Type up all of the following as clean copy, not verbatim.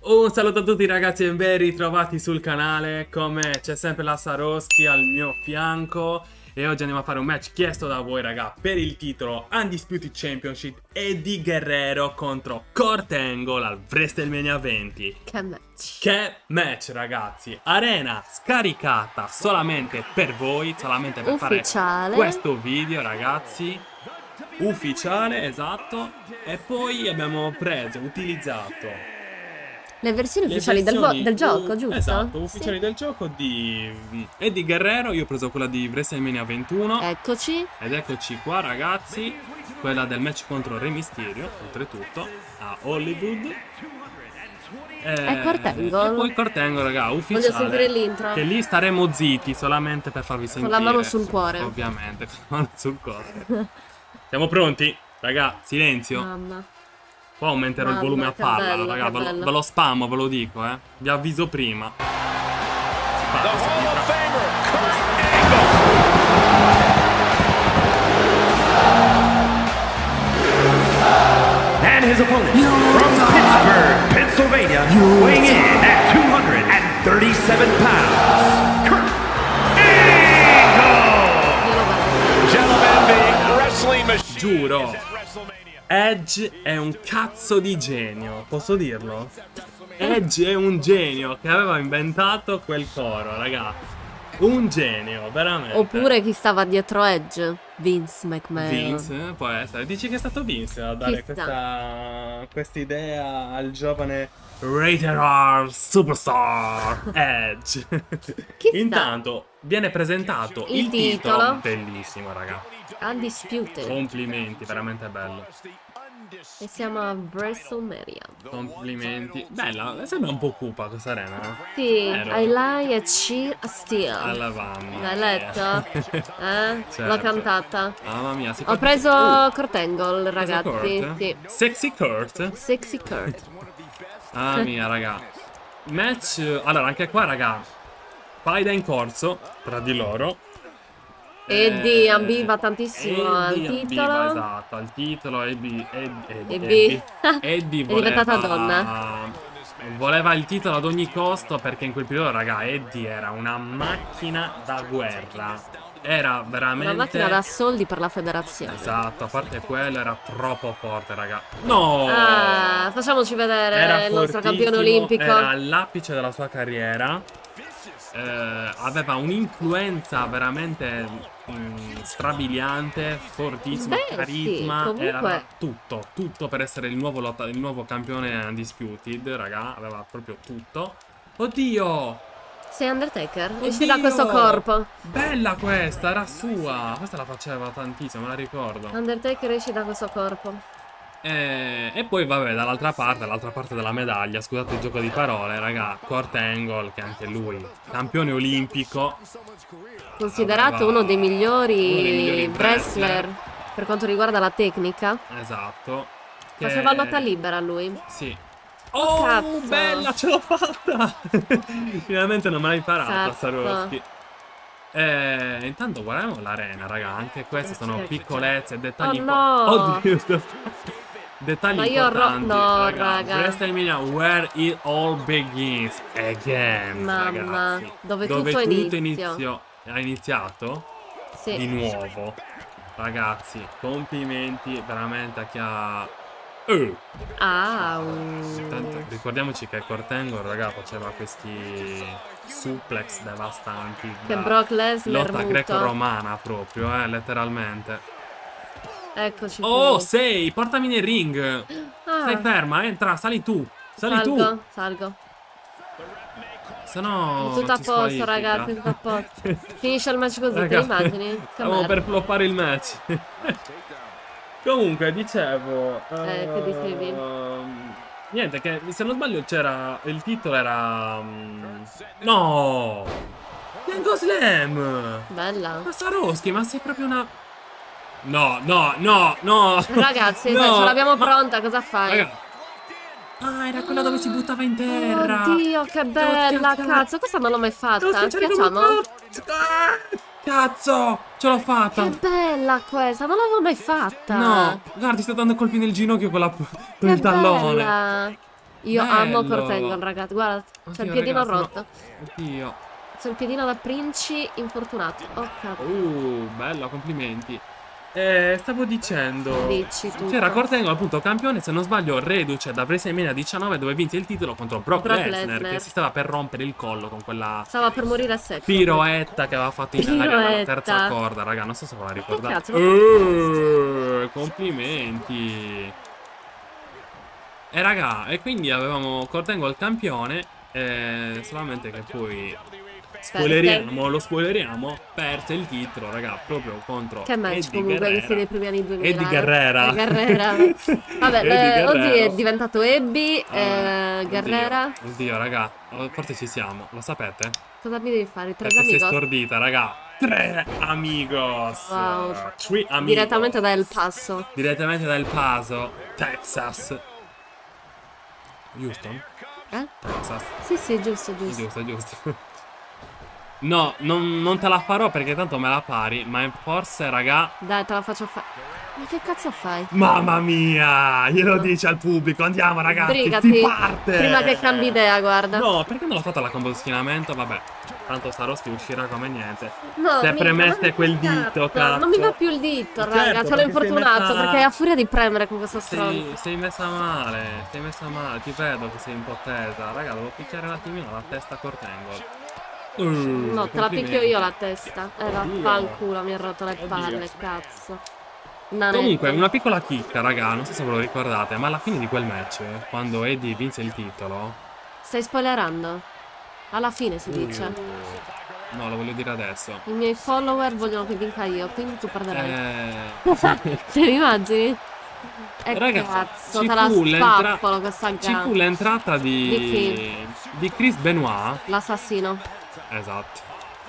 Un saluto a tutti ragazzi e ben ritrovati sul canale. Come c'è sempre la Sarosky al mio fianco. E oggi andiamo a fare un match chiesto da voi raga per il titolo Undisputed Championship Eddie Guerrero contro Kurt Angle al WrestleMania 20. Che match. Che match ragazzi. Arena scaricata solamente per voi, solamente per fare questo video ragazzi. Ufficiale, esatto. E poi abbiamo utilizzato le versioni ufficiali del gioco, giusto? Esatto, ufficiali del gioco di Eddie Guerrero. Io ho preso quella di WrestleMania 21. Eccoci. Ed eccoci qua ragazzi. Quella del match contro Re Mysterio, oltretutto, a Hollywood. E Kurt Angle. E poi Kurt Angle, raga, ufficiale. Voglio sentire l'intro. Che lì staremo zitti solamente per farvi sentire. Con la mano sul cuore. Ovviamente, con la mano sul cuore. Siamo pronti? Raga, silenzio. Mamma. Qua aumenterò il volume a palla, bello, raga, ve lo spammo, ve lo dico, vi avviso prima. And his opponent from Pittsburgh, Pennsylvania, weighing in at 237 pounds, Kurt Angle! Gentlemen, the wrestling machine. Giuro. Edge è un cazzo di genio, posso dirlo? Edge è un genio che aveva inventato quel coro, raga. Un genio, veramente. Oppure chi stava dietro Edge? Vince McMahon. Vince, può essere. Dici che è stato Vince a dare questa idea al giovane Rated R Superstar Edge. Intanto viene presentato il titolo. Bellissimo, raga. Undisputed. Complimenti, veramente bello. E siamo a WrestleMania. Complimenti. Bella, sembra un po' cupa questa arena. Sì, I lie a cheer a steal. Alla vanna. L'hai letto? Certo. L'ho cantata. Mamma mia. Ho preso Kurt Angle, ragazzi. Kurt? Sì. Sexy Kurt? Sexy Kurt. Mamma mia, raga. Match. Allora, anche qua, raga. Faida in corso tra di loro. Eddie ambiva tantissimo al titolo. Esatto, al titolo. Eddie È diventata donna. Voleva il titolo ad ogni costo perché in quel periodo, raga, Eddie era una macchina da guerra. Era veramente una macchina da soldi per la federazione. Esatto, a parte quello era troppo forte, raga. No! Facciamoci vedere era il nostro campione olimpico. Era all'apice della sua carriera. Aveva un'influenza veramente strabiliante, fortissimo, carisma. Sì, comunque era tutto per essere il nuovo campione Undisputed, raga. Aveva proprio tutto. Oddio! Sei Undertaker? Oddio! Esci da questo corpo. Bella questa, era sua. Questa la faceva tantissimo, me la ricordo. Undertaker, esci da questo corpo. E poi vabbè, dall'altra parte della medaglia, scusate il gioco di parole, raga, Kurt Angle, che anche lui campione olimpico, considerato uno dei migliori wrestler per quanto riguarda la tecnica. Esatto. Faceva lotta libera lui. Sì. Oh, cazzo. Bella, ce l'ho fatta. Finalmente non me l'hai imparata, Sarosky. Intanto guardiamo l'arena, raga. Anche queste sono piccolezze e dettagli Oddio, dettagli importanti, raga. WrestleMania where it all begins again. Mamma, ragazzi. dove tutto ha iniziato. Sì. Di nuovo. Ragazzi, complimenti veramente a chi ha Intanto, ricordiamoci che Kurt Angle, raga, faceva questi suplex devastanti. Che Brock Lesnar lotta greco-romana proprio, letteralmente. Eccoci qui. Oh, sei, portami nel ring. Stai ferma, entra, sali tu. Salgo. Se no tutto a posto, ragazzi, tutto a posto. Finisce il match così, te immagini? Stavo per floppare il match. Comunque, dicevo... che dicevi? Niente, che se non sbaglio c'era... Il titolo era... No! Yango Slam! Bella! Ma Sarosky, ma sei proprio una... No! Ragazzi, no. ce l'abbiamo pronta, cosa fai? Raga. Ah, era quella dove si buttava in terra! Oddio, che bella, cazzo! Questa non l'ho mai fatta, schiacciamo? Cazzo, ce l'ho fatta! Che bella questa, non l'avevo mai fatta! No, guarda, ti sta dando colpi nel ginocchio con il tallone! Bella. Io amo Bello. Kurt Angle, ragazzi. Guarda, c'è il Oddio, piedino ragazzi, rotto. Oddio. C'è il piedino da Princi infortunato. Oh, cazzo. Bello, complimenti. Stavo dicendo. Dici tu. C'era Kurt Angle, appunto, campione, se non sbaglio, reduce da WrestleMania 19 dove vinse il titolo contro Brock Lesnar, che si stava per rompere il collo con quella Stava per morire a secco. piroetta che aveva fatto in aria dalla Piroetta. terza corda, raga. Non so se ve la ricordate. cazzo? Complimenti. E raga, e quindi avevamo Kurt Angle campione. Solamente che poi lo spoileriamo, perse il titolo, raga, proprio contro Che match Eddie comunque Guerrera. che si dei primi anni 2000. Eddie Guerrera. Guerrera. Vabbè, Eddie oggi Guerrero. è diventato Eddie Guerrera. Oddio, raga, forse ci siamo, lo sapete? Cosa mi devi fare? Tres Perché sei amigos? stordita, raga. 3 amigos. Wow. 3 amigos. Direttamente da El Paso. Direttamente da El Paso, Texas. Houston? Texas. Sì, giusto. Giusto. No, non te la farò perché tanto me la pari, ma forse, raga. Dai, te la faccio fare. Ma che cazzo fai? Mamma mia, glielo dice al pubblico, andiamo ragazzi, Sbrigati. si parte. Prima che cambi idea, guarda. No, perché non l'ho fatta la combo di schienamento? Vabbè, tanto Saroschi uscirà come niente. No, Se mica, premette non quel mi dito, cazzo. cazzo. Non mi va più il dito, Certo, raga. Ce l'ho perché infortunato sei messa- perché a furia di premere con questo stronzo. Sei messa male, ti vedo che sei un po' tesa. Raga, devo picchiare un attimino la testa a Kurt Angle. No, te la picchio complimenti. io la testa. Vaffanculo, mi ha rotto le palle, cazzo. Nanetto. Comunque, una piccola chicca, raga, non so se ve lo ricordate, ma alla fine di quel match, quando Eddie vinse il titolo. Stai spoilerando? Alla fine si dice. No, lo voglio dire adesso. I miei follower vogliono che vinca io, quindi tu perderai. Te Ci li immagini? Raga, Cazzo, ci te la fu l'entra- spappolo questa fu gara. l'entrata di Chris Benoit. L'assassino. Esatto.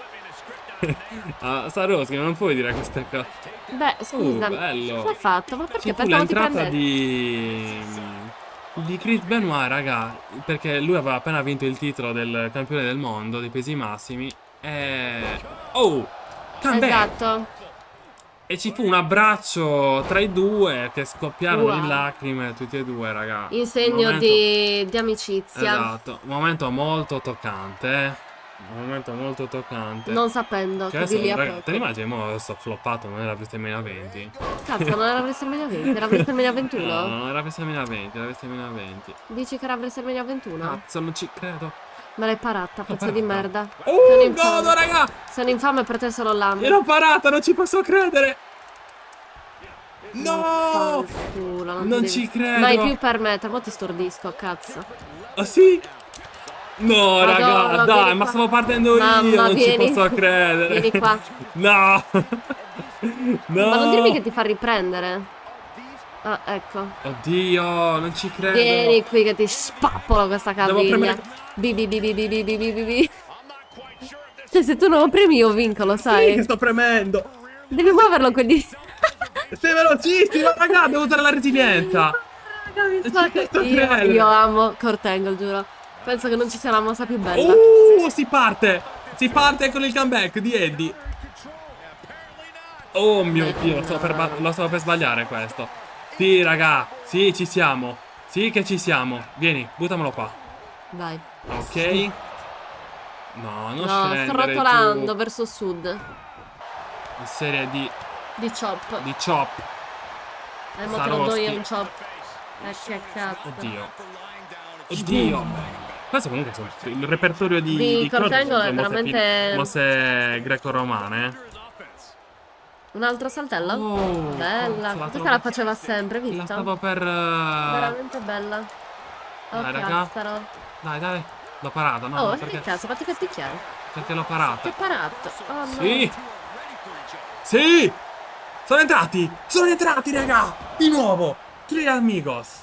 Saroschi, non puoi dire queste cose. Beh, scusa, bello. cosa hai fatto? Ma perché Ci fu pensavo ti l'entrata prendessi? di Chris Benoit, raga, perché lui aveva appena vinto il titolo del campione del mondo dei pesi massimi e comeback! Esatto. E ci fu un abbraccio tra i due che scoppiarono Wow. in lacrime tutti e due, raga. In segno Momento- di amicizia. Esatto, un momento molto toccante, Un momento molto toccante. Non sapendo Che che di lì a raga, poco. te l'immagini, mo adesso ho floppato, non era WrestleMania 20. Cazzo, non era WrestleMania 20, era WrestleMania 21? No, non era WrestleMania 20, era WrestleMania 20. Dici che era WrestleMania 21? Cazzo, non ci credo. Me l'hai parata, pezzo di parata. merda. Oh, Sono infame. godo, raga! Sono infame per te solo l'anno. L'ho parata, non ci posso credere! No! Fanculo, Non ti ci credo. Mai più permettere, mo ti stordisco, cazzo. Oh sì? No, Madonna, raga, dai, vieni ma qua. stavo partendo io, Mamma, non vieni. ci posso credere. Vieni qua. No! No! Ma non dirmi che ti fa riprendere. Ah, ecco. Oddio, non ci credo. Vieni qui che ti spappolo questa Devo caviglia. premere- Bi. Cioè, se tu non lo premi io vinco, lo Sì, sai. che sto premendo. Devi muoverlo quindi. Sei velocissima, raga, devo usare la resilienza. Io amo Kurt Angle, giuro. Penso che non ci sia una mossa più bella. Si parte. Si parte con il comeback di Eddie. Oh mio Dio, lo stavo per sbagliare questo. Sì, raga, sì, ci siamo. Sì che ci siamo. Vieni, buttamelo qua. Vai. Ok. No, non No, sto scendere rotolando giù. verso sud. In serie di Chop. chop. Mo te lo do io Saroschi. un chop. Che cazzo. Oddio. Questo comunque è il repertorio Di Kurt Angle è veramente- mosse greco-romane. Un altro saltello? Oh, Bella. cazzo, Questa la faceva sempre, La visto? stavo per... Veramente bella. Oh, Dai, raga. cazzaro. Dai, l'ho parata, no? Oh, perché, che cazzo, fatti festicchiare. perché l'ho parata. Che parato. Oh, no. Sì! Sì! Sono entrati, raga! Di nuovo! Tre amigos!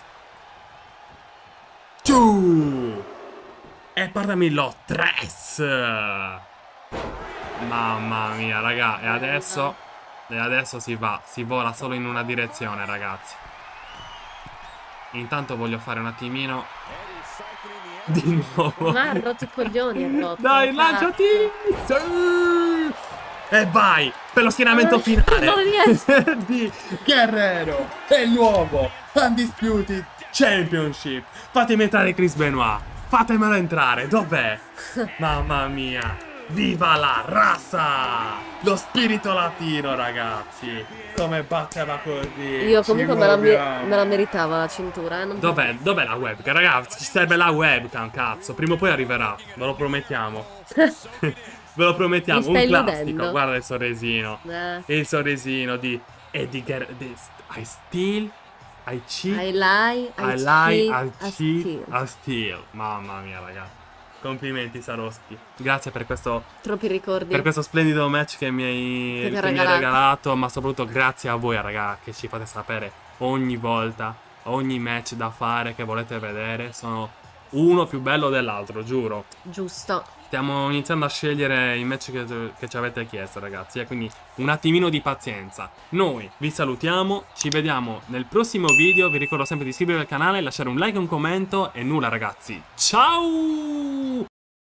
Giù! E parlami lo tres! Mamma mia, raga, e adesso si vola solo in una direzione, ragazzi. Intanto voglio fare un attimino di nuovo. Ma ha rotto i coglioni, ha rotto. Dai, lanciati! Sì! E vai per lo schienamento finale non riesco. di Guerrero, è il nuovo Undisputed Championship. Fatemi entrare Chris Benoit. Fatemelo entrare. Dov'è? Mamma mia. Viva la razza! Lo spirito latino, ragazzi! Come batteva così! Io comunque me la meritava la cintura, eh? Dov'è la webcam? Ragazzi, ci serve la webcam, cazzo! Prima o poi arriverà, ve lo promettiamo. Ve lo promettiamo, un classico. Guarda il sorrisino. Il sorrisino di Eddie I steal, I cheat, I lie, I steal. Mamma mia, ragazzi. Complimenti Saroschi. Grazie per questo. Troppi ricordi. Per questo splendido match che mi hai regalato. Ma soprattutto grazie a voi, raga, che ci fate sapere ogni volta. Ogni match da fare che volete vedere. Sono uno più bello dell'altro, giuro. Giusto. Stiamo iniziando a scegliere i match che ci avete chiesto, ragazzi. Quindi un attimino di pazienza. Noi vi salutiamo. Ci vediamo nel prossimo video. Vi ricordo sempre di iscrivervi al canale, lasciare un like e un commento. E nulla, ragazzi. Ciao!